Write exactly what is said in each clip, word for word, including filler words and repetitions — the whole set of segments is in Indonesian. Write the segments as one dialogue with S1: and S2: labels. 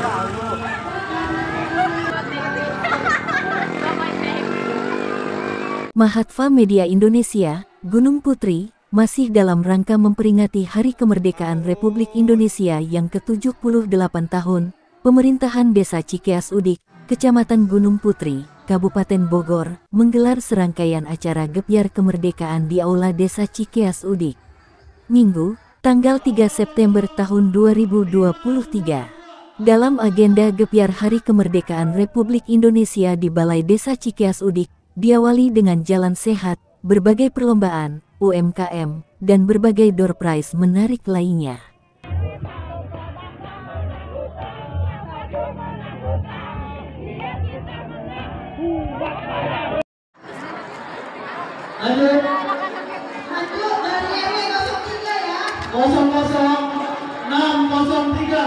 S1: Mahatva Media Indonesia, Gunung Putri, masih dalam rangka memperingati Hari Kemerdekaan Republik Indonesia yang ke tujuh puluh delapan tahun, pemerintahan Desa Cikeas Udik, Kecamatan Gunung Putri, Kabupaten Bogor, menggelar serangkaian acara Gebyar Kemerdekaan di Aula Desa Cikeas Udik. Minggu, tanggal tiga September tahun dua ribu dua puluh tiga. Dalam agenda Gebyar Hari Kemerdekaan Republik Indonesia di Balai Desa Cikeas Udik, diawali dengan jalan sehat, berbagai perlombaan, U M K M, dan berbagai door prize menarik lainnya.
S2: Lanjut. Lanjut dari R W nol tiga ya. nol nol enam nol tiga.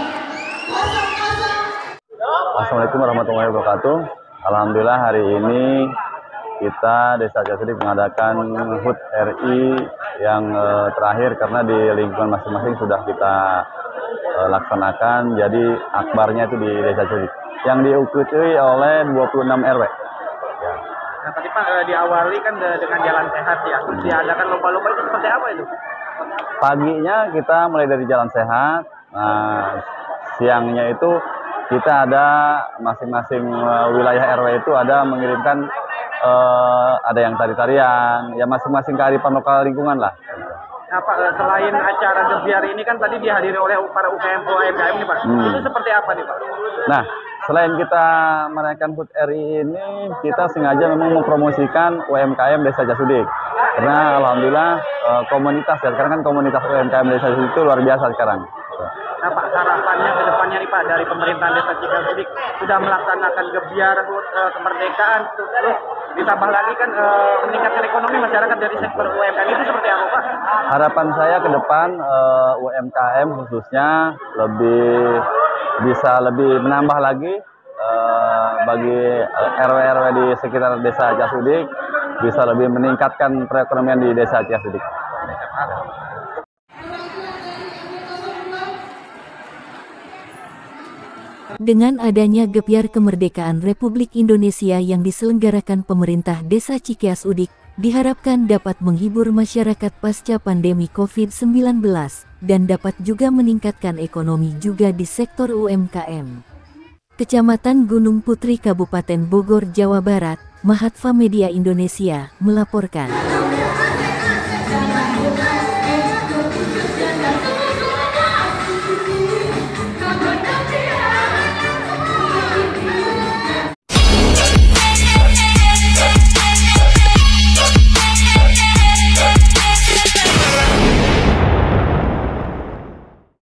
S3: Assalamualaikum warahmatullahi wabarakatuh. Alhamdulillah hari ini kita Desa Cikeas Udik mengadakan H U T R I yang eh, terakhir karena di lingkungan masing-masing sudah kita eh, laksanakan. Jadi akbarnya itu di Desa Cikeas Udik yang diikuti oleh dua puluh enam R W. Ya.
S4: Nah tadi Pak eh, diawali kan de dengan jalan sehat ya, terus diadakan lomba-lomba itu seperti apa itu?
S3: Paginya kita mulai dari jalan sehat, nah, siangnya itu kita ada masing-masing wilayah R W itu ada mengirimkan Uh, ada yang tari-tarian, ya masing-masing kearifan lokal lingkungan lah.
S4: Nah Pak, selain acara Gebyar ini kan tadi dihadiri oleh para U K M U M K M nih Pak, hmm. itu seperti apa nih Pak?
S3: Nah, selain kita merayakan H U T R I ini, kita sengaja memang mempromosikan U M K M Desa Cikeas Udik. Karena alhamdulillah uh, komunitas ya, sekarang kan komunitas U M K M Desa Cikeas Udik itu luar biasa sekarang.
S4: Nah Pak, harapannya ke depannya nih Pak dari pemerintahan Desa Cikeas Udik sudah melaksanakan Gebyar H U T uh, kemerdekaan, terus ditambah lagi kan uh, meningkatkan ekonomi masyarakat dari sektor U M K M itu seperti apa Pak?
S3: Harapan saya ke depan uh, U M K M khususnya lebih bisa lebih menambah lagi uh, bagi R W R W di sekitar Desa Cikeas Udik, bisa lebih meningkatkan perekonomian di Desa Cikeas Udik.
S1: Dengan adanya Gebyar Kemerdekaan Republik Indonesia yang diselenggarakan pemerintah Desa Cikeas Udik, diharapkan dapat menghibur masyarakat pasca pandemi COVID sembilan belas, dan dapat juga meningkatkan ekonomi juga di sektor U M K M. Kecamatan Gunung Putri, Kabupaten Bogor, Jawa Barat, Mahatva Media Indonesia, melaporkan.